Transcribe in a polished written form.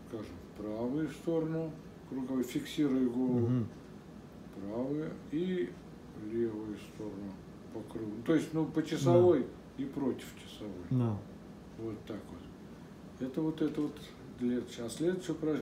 скажем, в правую сторону круговой, фиксирую голову, правую и левую сторону по кругу. То есть, ну, по часовой и против часовой. Вот так вот. Это вот для... А следующее упражнение.